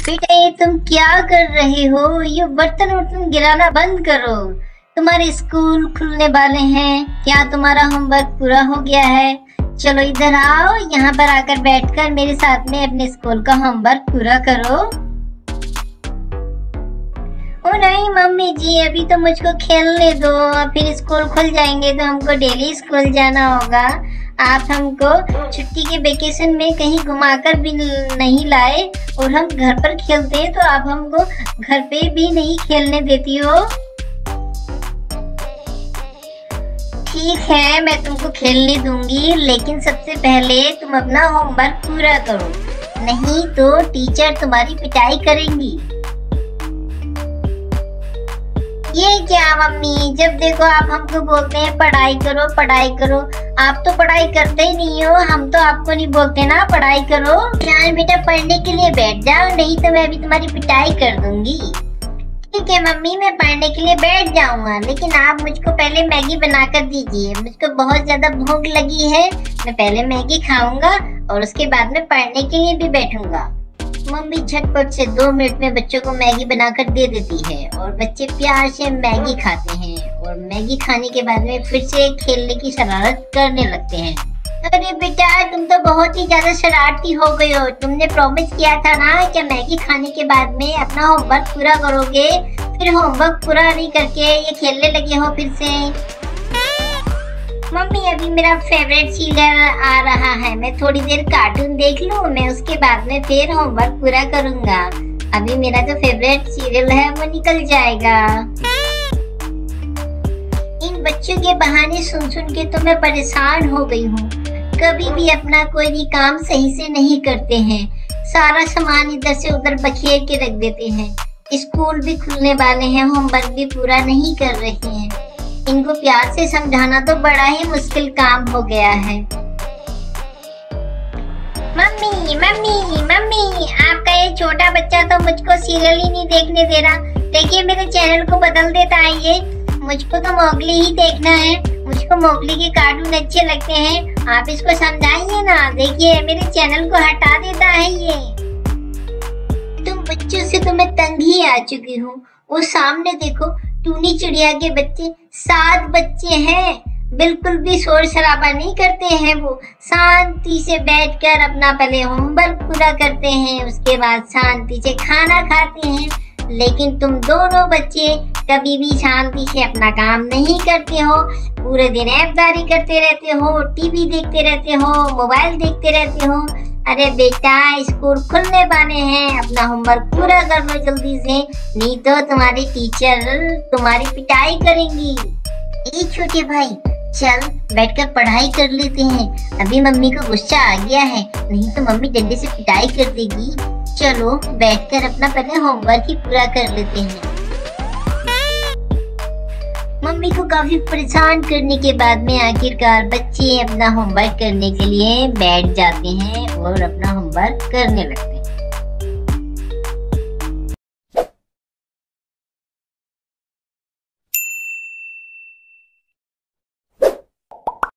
बेटा ये तुम क्या कर रहे हो? ये बर्तन वर्तन गिराना बंद करो। तुम्हारे स्कूल खुलने वाले हैं। क्या तुम्हारा होमवर्क पूरा हो गया है? चलो इधर आओ, यहाँ पर आकर बैठकर मेरे साथ में अपने स्कूल का होमवर्क पूरा करो। ओ नहीं मम्मी जी, अभी तो मुझको खेलने दो, फिर स्कूल खुल जाएंगे तो हमको डेली स्कूल जाना होगा। आप हमको छुट्टी के वेकेशन में कहीं घुमाकर भी नहीं लाए और हम घर पर खेलते हैं तो आप हमको घर पे भी नहीं खेलने देती हो। ठीक है, मैं तुमको खेलने दूंगी, लेकिन सबसे पहले तुम अपना होमवर्क पूरा करो, नहीं तो टीचर तुम्हारी पिटाई करेंगी। ये क्या मम्मी, जब देखो आप हमको बोलते हैं पढ़ाई करो पढ़ाई करो, आप तो पढ़ाई करते ही नहीं हो। हम तो आपको नहीं बोलते ना पढ़ाई करो। जान बेटा पढ़ने के लिए बैठ जाओ, नहीं तो मैं अभी तुम्हारी पिटाई कर दूंगी। ठीक है मम्मी, मैं पढ़ने के लिए बैठ जाऊंगा, लेकिन आप मुझको पहले मैगी बना कर दीजिए। मुझको बहुत ज्यादा भूख लगी है, मैं पहले मैगी खाऊंगा और उसके बाद में पढ़ने के लिए भी बैठूंगा। मम्मी झटपट से 2 मिनट में बच्चों को मैगी बनाकर दे देती है और बच्चे प्यार से मैगी खाते हैं और मैगी खाने के बाद में फिर से खेलने की शरारत करने लगते हैं। अरे बेटा तुम तो बहुत ही ज्यादा शरारती हो गए हो। तुमने प्रॉमिस किया था ना कि मैगी खाने के बाद में अपना होमवर्क पूरा करोगे, फिर होमवर्क पूरा नहीं करके ये खेलने लगे हो फिर से। मम्मी अभी मेरा फेवरेट सीरियल आ रहा है, मैं थोड़ी देर कार्टून देख लूं, मैं उसके बाद में फिर होमवर्क पूरा करूंगा। अभी मेरा जो फेवरेट सीरियल है वो निकल जाएगा। इन बच्चों के बहाने सुन सुन के तो मैं परेशान हो गई हूँ। कभी भी अपना कोई भी काम सही से नहीं करते हैं, सारा सामान इधर से उधर बखेर के रख देते हैं। स्कूल भी खुलने वाले हैं, होमवर्क भी पूरा नहीं कर रहे हैं। इनको प्यार से समझाना तो बड़ा ही मुश्किल काम हो गया है। मम्मी मम्मी मम्मी, आपका ये छोटा बच्चा तो मुझको सीरियल ही नहीं देखने दे रहा। देखिए मेरे चैनल को बदल देता है ये। मुझको तो मोगली ही देखना है, मुझको मोगली के कार्टून अच्छे लगते हैं। आप इसको समझाइए ना, देखिए मेरे चैनल को हटा देता है ये। तुम बच्चों से तो मैं तंग ही आ चुकी हूँ। वो सामने देखो, टूनी चिड़िया के बच्चे 7 बच्चे हैं, बिल्कुल भी शोर शराबा नहीं करते हैं। वो शांति से बैठकर अपना पहले होमवर्क पूरा करते हैं, उसके बाद शांति से खाना खाते हैं। लेकिन तुम दोनों बच्चे कभी भी शांति से अपना काम नहीं करते हो, पूरे दिन ऐपदारी करते रहते हो, टीवी देखते रहते हो, मोबाइल देखते रहते हो। अरे बेटा स्कूल खुलने वाले हैं, अपना होमवर्क पूरा कर लो जल्दी से, नहीं तो तुम्हारी टीचर तुम्हारी पिटाई करेंगी। ए छोटे भाई चल बैठकर पढ़ाई कर लेते हैं, अभी मम्मी को गुस्सा आ गया है, नहीं तो मम्मी डंडे से पिटाई कर देगी। चलो बैठकर अपना पहले होमवर्क ही पूरा कर लेते हैं। मम्मी को काफी परेशान करने के बाद में आखिरकार बच्चे अपना होमवर्क करने के लिए बैठ जाते हैं और अपना होमवर्क करने लगते हैं।